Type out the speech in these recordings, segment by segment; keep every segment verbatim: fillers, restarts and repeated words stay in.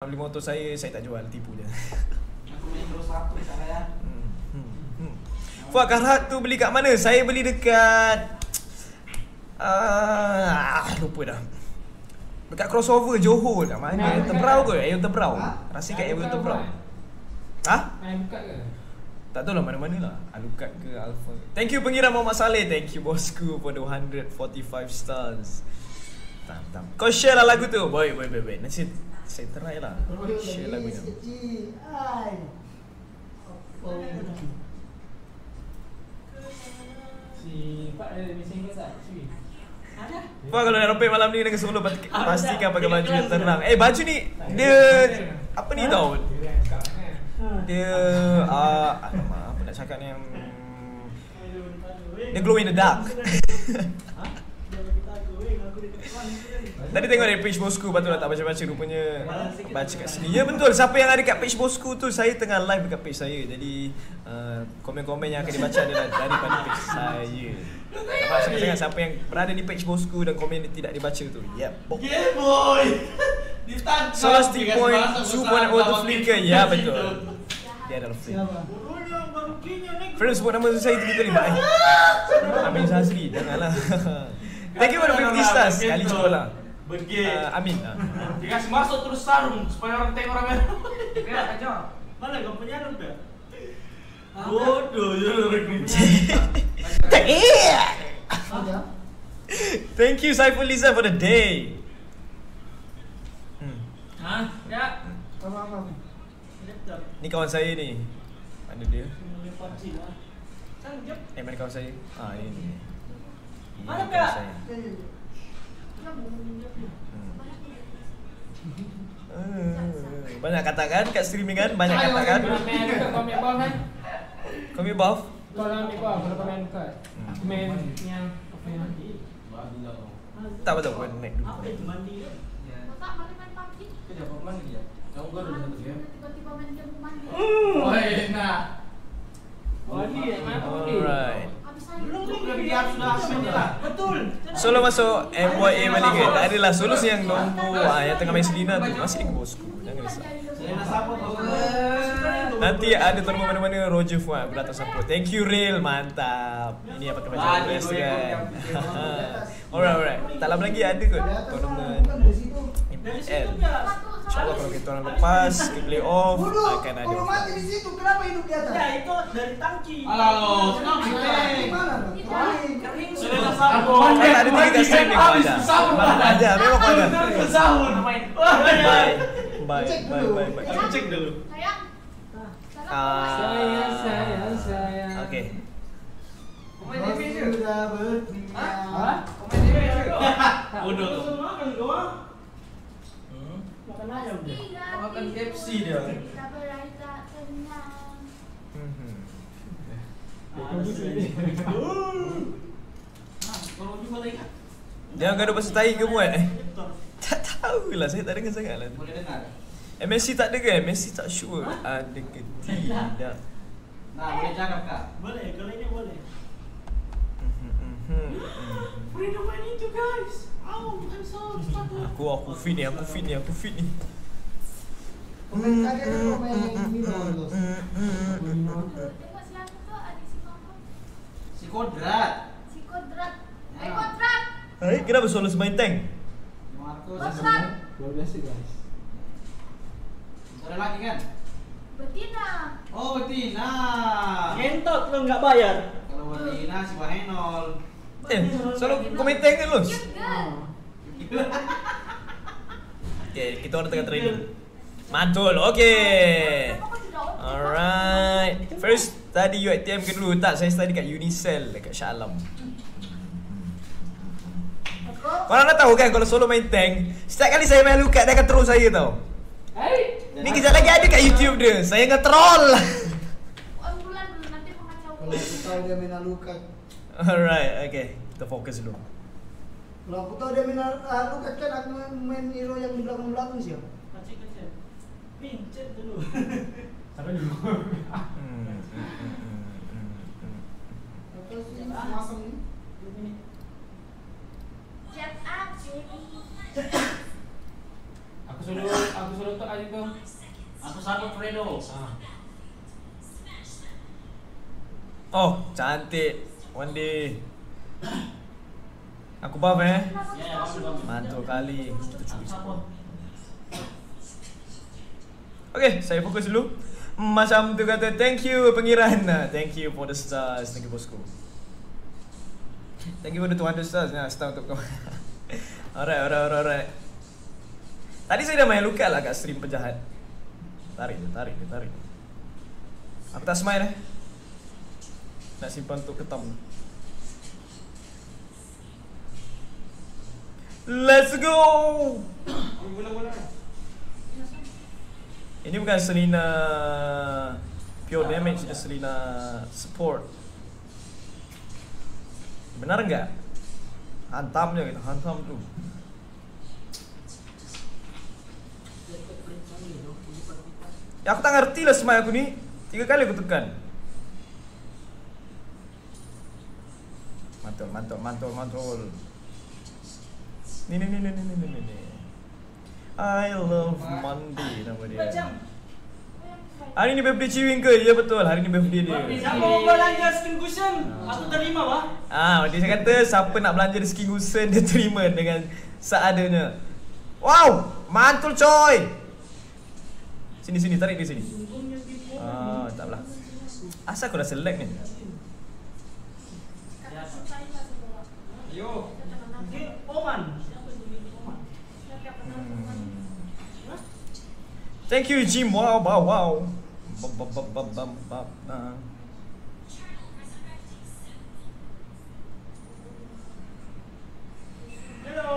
beli motor saya, saya tak jual, tipu je. Aku beli terus satu saya. Hmm. Hmm. Hmm. Fuad, Karat tu beli kat mana? Saya beli dekat ah, lupa dah. Dekat crossover Johor kat mana? Air Tebrau ke? Air Tebrau. Rasa kat Air Tebrau. Ha? Main buka ke? Tak tahu lah mana-mana lah. Alucard ke Alpha. Thank you pengiram Muhammad Saleh. Thank you bosku for the one hundred forty-five stars. Tam tam. Kau share lah lagu tu. Baik, baik, baik, baik. Nanti saya try lah. Share lagu tu. Si Pak ada mesin ke tak? Cuy. Ada. Pak, kalau nak rompet malam ni dengan Solo, pastikan pakai baju yang tenang. Eh, baju ni dia apa ni tau? Dia uh, alamak, apa nak cakap ni, um, dia glow in the dark. Tadi tengok dari page bosku, patut tak baca-baca, rupanya baca kat sini. Ya betul, siapa yang ada kat page bosku tu, saya tengah live dekat page saya. Jadi uh, komen-komen yang akan dibaca adalah daripada page saya. Nampak sangat-sangat siapa yang berada di page bosku dan komen dia tidak dibaca tu. Yep. Yeah boy. Ditangkap. Salah stick point two point oh tu flicker. Ya betul. Dia adalah flicker. Friends sebut nama saya tiba-tiba bye. Amin Sazri, janganlah. Thank you for the fifty stars. Kali cuba lah. Berge. Uh, Amin. Dia kasih masuk terus sarung supaya orang tengok orang merah. Enggak aja. Mana kau punya rumah? Bodoh je orang ni. Thank you Saiful Liza for the day. Hmm. Hah? Ya. Apa-apa. Ni kawan saya ni. Mana dia? Kan jap. Eh, mana kawan saya? Ah, ini. Ini Mana kawan Kak? saya. Hmm. Banyak katakan kat streamingan, banyak katakan. Kau main dekat kau main bawah kan? Kau ambil buff? Kau ambil bawah kalau kau main dekat. Main yang apa yang Tak betul pun naik dulu. Apa itu mandi kan? Bapak mari main pagi. Kita dapat mandi ya. Kamu baru dah satu game. Tiba-tiba main game mandi. Oi, nak. Mandi ya, main mandi. Alright. Habis saya Belum belum dia sudah mandi lah. Betul. Solo masuk M Y A balik ke? Tak adalah Solo yang nombor ah, yang tengah main Selina tu. Masih dengan bosku. Jangan risau. Saya nak support kau. Nanti ada tournament mana-mana Roger Fuad berdatang support. Thank you Real, mantap. Ini apa pakai baju dress kan. Alright, alright. Tak lama lagi ada kot tournament M P L. InsyaAllah kalau kita orang lepas ke play off akan ada. Kalau mati di situ, kenapa hidup di atas? Ya, itu dari tangki. Halo, senang Di mana? Kering. Sudah dah Oh, tak ada tiga kat streaming kau ada. Mana ada, memang kau ada. Sahur main. Bye. Bye, bye, bye, bye. Aku cek dulu. sayang. Ah. Sayang, sayang, sayang. Okay. Main T V je. Sudah berpindah. Hah? Main T V je. Bodoh. Makan kau ah. Hmm. Makan ayam dia. Makan K F C dia. Kita berada tenang. Mhm. Kalau jumpa lagi kan? Jangan gaduh pasal tai ke muat eh? Tak tahulah, saya tak dengar sangat lah. Boleh dengar. M S C tak ada ke? M S C tak sure ada ke tidak. Nah, boleh cakap kak. Boleh, kalau ini boleh. Mhm, mhm. Freedom main itu guys. Oh, I'm so excited. Aku aku fit ni, aku fit ni, aku fit ni. Komen tadi ada komen minum tu. Tengok siapa tu adik si Koko. Si Kodrat. Si Kodrat. Eh Kodrat. Hai, kenapa Solo semain tank? Marco. Kodrat. Luar biasa guys. Ada lagi kan? Betina. Oh, betina. Ngentot lo nggak bayar. Kalau betina si Wahenol. Eh, Solo komen tank kan lu? Cute girl. Okay, kita orang tengah training. Mantul, okay. Kenapa kau tidak on? Alright. First, tadi U I T M ke dulu? Tak, saya study kat Unicell dekat Shah Alam. Korang nak tahu kan kalau Solo main tank, setiap kali saya main Alucard dia akan troll saya tau. Hai. Ni kejap lagi ada kat YouTube dia. Saya nge-troll. On bulan dulu nanti mengacau. Kalau aku tahu dia main Alucard. Alright, okay. Kita fokus dulu. Kalau aku tahu dia main Alucard kan aku main hero yang di belakang-belakang siapa? Kecil-kecil. Pincet dulu. Sampai dulu. Hmm, hmm, hmm, hmm, hmm, hmm. Apa sih masang ni? Chat up, baby. Aku suruh aku suruh tok aja tu Assalamualaikum. Aku sambut Fredo. Ah. Oh, cantik. One day. Aku buff eh. Ya, bagus bagus. Mantul kali. Kita curi semua. Okay, saya fokus dulu. Macam tu kata, thank you pengiran. Thank you for the stars. Thank you bosku. Thank you for the two hundred stars. Nah, star untuk kau. Alright, alright, alright, alright. Tadi saya dah main luka lah kat stream penjahat. Tarik dia, tarik dia, tarik. Aku tak smile eh. Nak simpan untuk ketam. Let's go. Ini bukan Selena pure damage, ini Selena support. Benar enggak? Hantam je kita, hantam tu. Ya, aku tak ngerti lah smile aku ni. Tiga kali aku tekan. Mantul, mantul, mantul, mantul. Ni ni ni ni ni ni ni ni. I love Monday nama dia. Hari ni birthday Ciwing ke? Ya betul, hari ni birthday dia. Siapa mau belanja skin cushion? Aku terima bah. Ah, dia saya kata siapa nak belanja skin cushion dia terima dengan seadanya. Wow, mantul coy. Sini sini tarik dia sini. Ah, tak apalah. Asal aku dah select ni. Yo. Oman. Thank you Jim. Wow, wow, wow. Bam bam bam bam bam bam. Uh. Hello.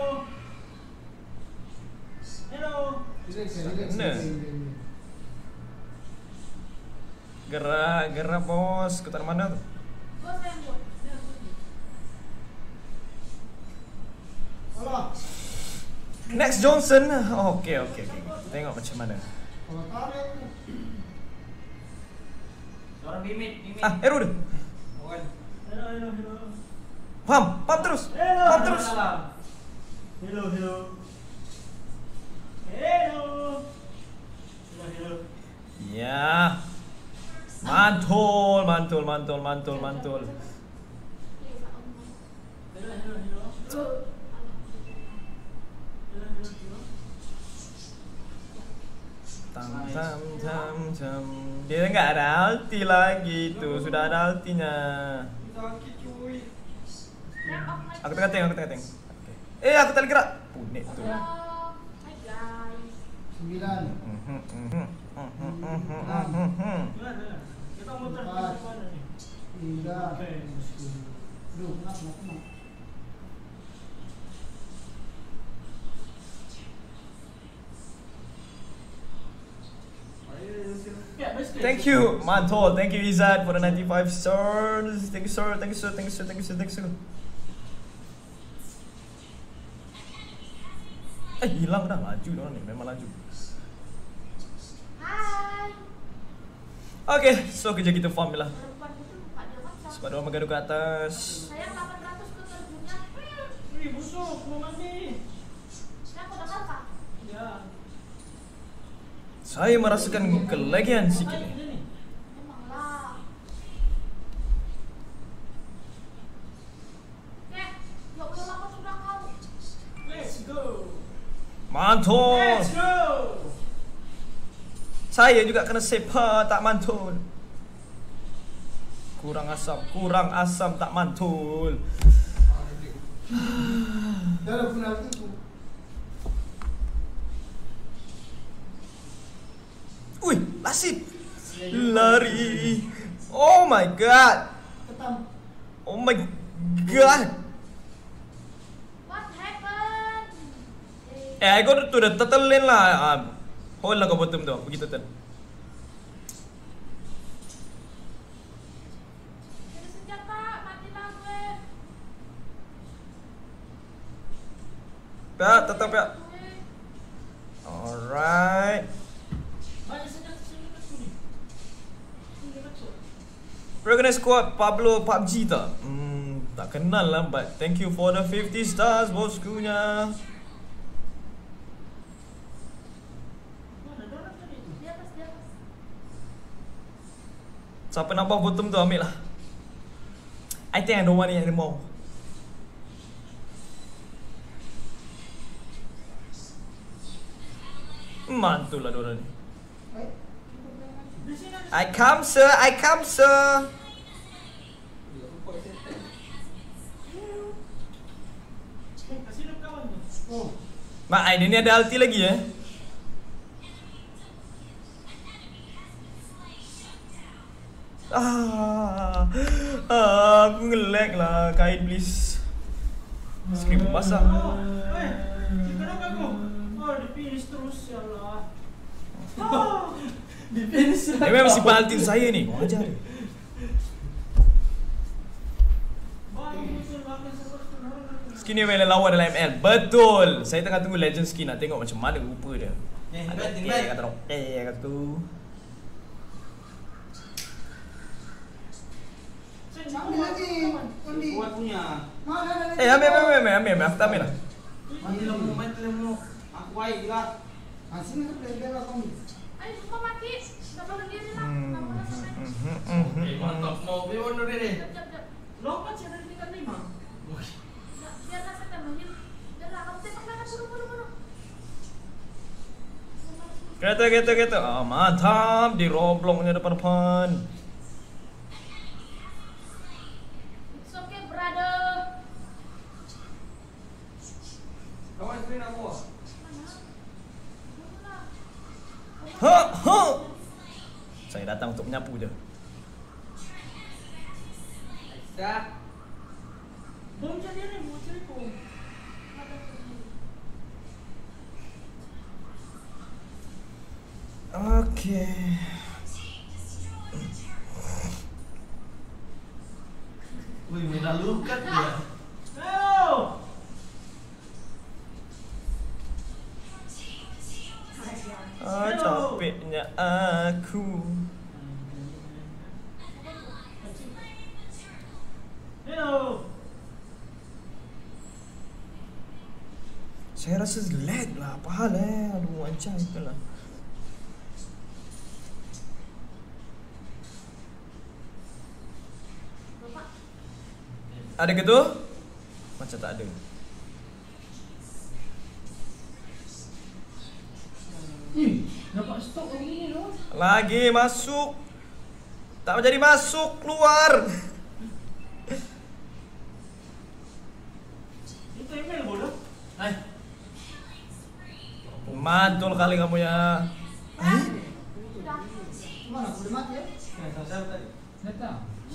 Hello. Mana? Gerak, gerak bos. Kau tak mana tu? Bos yang buat. Alah. Next Johnson. Oh, okay, okay, okay. Tengok macam mana. Kalau tarik tu. Suara bimit, bimit. Ah, hero dia. Hello, hello, hello. Pam, pam terus. Hello. Pam terus. Hello, hello. Hello. Hello, hello. Ya. Mantul, mantul, mantul, mantul, mantul. Hello, hello, hello. Tam tam tam tam. Dia enggak ada ulti lagi tu. Sudah ada ultinya. Aku tengah tengok, aku tengah tengok. Okay. Eh, aku tak boleh gerak. Punik tu. Halo. Hai guys. Sembilan. Mhm, mhm, mhm, mhm, mhm. Kita muter ke mana ni? Tiga. Okey. Duh, kenapa, kenapa? Thank you, mantul. Thank you Izzat for the ninety-five stars. Thank you sir, thank you sir, thank you sir, thank you sir, thank you sir. Eh, hilang dah. Laju dia orang ni, memang laju. Hai. Okay, so kerja kita farm je lah. Perempuan itu buka dia macam. Sebab dia orang bergaduh ke atas. Sayang delapan ratus ke terjunnya. Wih, busuk, mau mandi. Saya aku dengar kak. Ya. Saya merasakan kelagian sikit Baik ni. dia ni. Memanglah. Eh, ya udah lama sudah kau. Let's go. Mantul. Let's go. Saya juga kena sepa tak mantul. Kurang asam, kurang asam tak mantul. Dah dah pernah tu. Ui, lasip. Lari. Oh my god. Ketam. Oh my god. What happened? Eh, I go to the turtle lane lah. Uh, hold lah kau bottom tu. Pergi turtle. Jadi senjata, matilah gue. Ya, tetap ya. Alright. Banyak senjata sini kat sini. Sini kat sini. Recognize squad Pablo P U B G tak? Hmm, tak kenal lah, but thank you for the fifty stars boskunya. Mana dah nak Siapa nak buff bottom tu ambil lah. I think I don't want it anymore. Mantul lah diorang ni. I come sir, I come sir. Kasih dia kawan tu. Oh. Mak Ain ni ada ulti lagi eh. Ah, ah aku nge-lag lah. Kain please. Screen pun basah. Oh, eh, kenapa aku? Oh, dia finish terus ya Allah. Oh, Di finish Dia memang simpan ulti tu saya ni. Kau ajar dia. baru musuh makan sebab tu orang. Skin ni memang lawan dalam M L. Betul. Saya tengah tunggu legend skin nak tengok macam mana rupa dia. Eh, Ada tinggal, T tinggal. kata orang. Eh kata tu. Ambil lagi. Kondi. Kuat punya. Mana ada lagi? Eh ambil ambil ambil ambil ambil. Aku tak ambil lah. Mati lemu, mati lemu. Aku baik juga. Ah, sini tu bela lah Kondi. Ayo semua mati. Dah boleh diri lah. Hmm, Tak boleh sampai. hmm, hmm, hmm, hmm. Eh, mantap. Mau beli mana dia ni? Jap, jap, jap. Lompat saya dari tingkat lima. Jap, biarlah saya temenin. Biarlah, kamu tembak belakang buru, buru, buru. Kereta kereta kereta. Ah mantap di roblongnya depan-depan. It's okay, brother. Kawan screen aku. Mana? Mana? Ha ha. Saya datang untuk menyapu je. Dah. Bom jadi ni, bom jadi bom. Okay. Wih, main lukat dia. Ayo. Ah capeknya aku. Hello. Saya rasa lag lah. Apa hal eh? Aduh macam itulah. Bapak, Ada ke tu? Macam tak ada. Eh, dapat stok lagi ni tu. Lagi masuk. Tak jadi masuk, keluar. Itu email bodoh. Hai. Mantul kali kamu ya. Eh? sudah. Mana boleh mati ya? Saya tadi. Datang.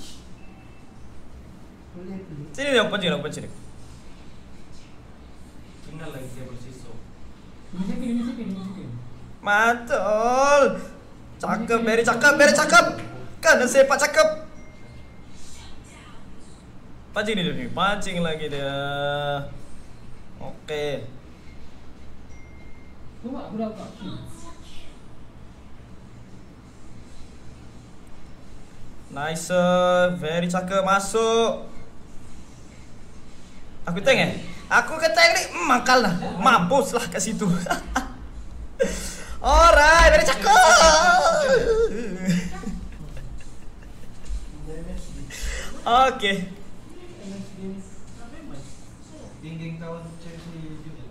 Boleh boleh. Sini dia open sini, open sini. Tinggal lagi dia bersisa. Ini second, ini second, ini second. Mantul. Cakep, very cakep, very cakep. Kan sepak cakep. Pancing dia ni, pancing lagi dia. Okey. Cuba aku dapat. Nice, very cakep masuk. Aku tank eh? Aku ke tank ni, mm, makal lah. Mampuslah kat situ. Alright, very cakep. Okay. Ding-ding kawan Chelsea juga.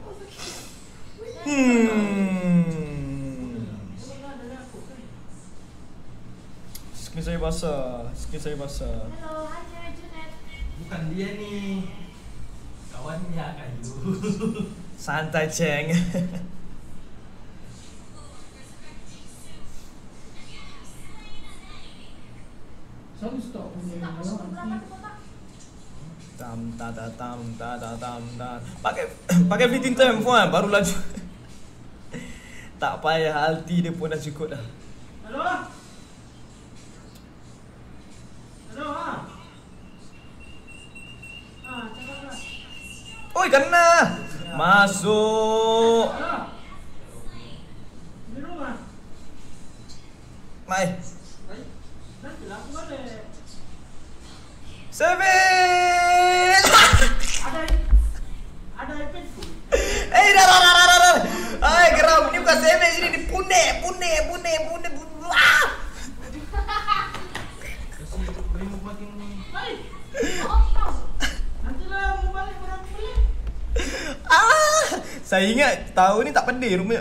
Hmm. Skin saya basah, skin saya basah. Hello, hi Junet, Junet. Bukan dia ni. Kawannya kayu. Santai ceng. Satu stok punya. Tak masuk ke belakang tu, Bapak. Tam ta ta tam ta ta tam ta. Pakai pakai fitting time puan baru laju. Tak payah ulti dia pun dah cukup dah. Halo. Halo ah. Ah, cakaplah. Oi kena. Masuk. Halo. Di rumah. Mai. Nanti lah aku balik. Seven. Ada ada iPad tu. Eh dah dah dah dah dah. Ai geram ni bukan seven ini ni punek punek punek punek. Ah! Saya ingat tahun ni tak pedih rupanya.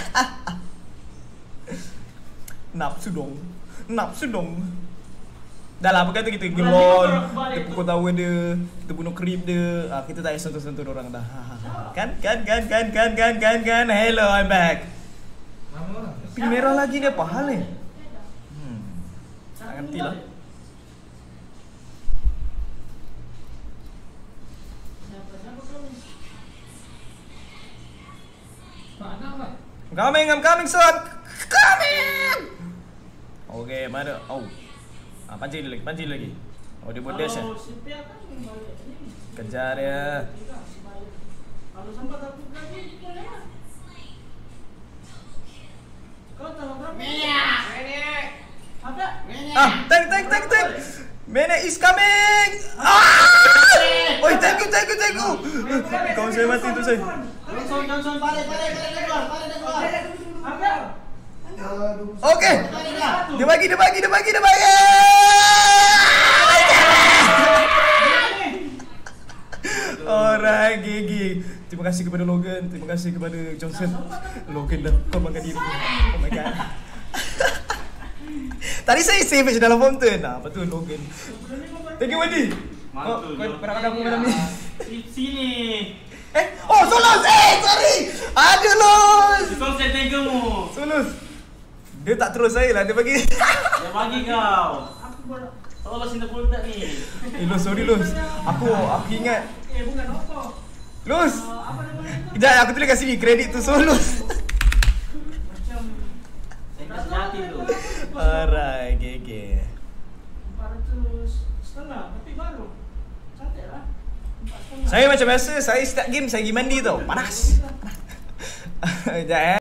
Nafsu dong. Nafsu dong. Dah lah, apa kata kita gelon, kita pukul tawa dia, kita bunuh creep dia, ah, kita tak payah sentuh-sentuh orang dah. Kan, kan, kan, kan, kan, kan, kan, kan. Hello, I'm back. Nama orang. Pin merah lagi ni apa hal ni? Hmm. Tak ngerti lah. Mana apa? Coming, I'm coming soon. Coming. Okay, mana? Oh. Ah, pancing dia lagi, pancing dia lagi. Oh, dia buat dash eh. Kalau si Pia kan yang balik ni. Kejar dia. Tidak, si balik. Kalau sampai aku lagi, dia lewat. Kau tahu berapa? Minyak! Ada? Ah, tank, tank, tank, tank. Menek is coming. Ah! Oi, thank you, thank you, thank you. Kau saya mati tu saya. Johnson, Johnson, balik, balik, balik, dia keluar, balik, dia keluar. Ada? Aduh. Okay. Dia bagi, dia bagi, dia bagi, dia bagi. Alright, gigi. Terima kasih kepada Logan, terima kasih kepada Johnson. Logan dah korbankan diri. Oh my god. Tadi saya save je dalam fountain. Ah, betul Logan. Thank you Wendy. Oh, kau kau nak aku malam ni. Sini. Eh, oh Solus. Eh, sorry. Aduh, Los. Kau set negamu. Solus. Dia tak terus saya lah, dia bagi. Dia bagi kau. Aku baru. Tolong sini pun tak ni. Eh, Los, sorry Los. Aku aku ingat. Eh, bukan apa. Los. Apa nama itu? Kejap, aku tulis kat sini kredit tu Solus. Macam Saya kasih hati tu. Alright, okay, okay. empat ratus setengah, tapi baru. Cantik lah. empat setengah. Saya macam biasa, saya start game saya pergi mandi tau. Panas. Sekejap eh.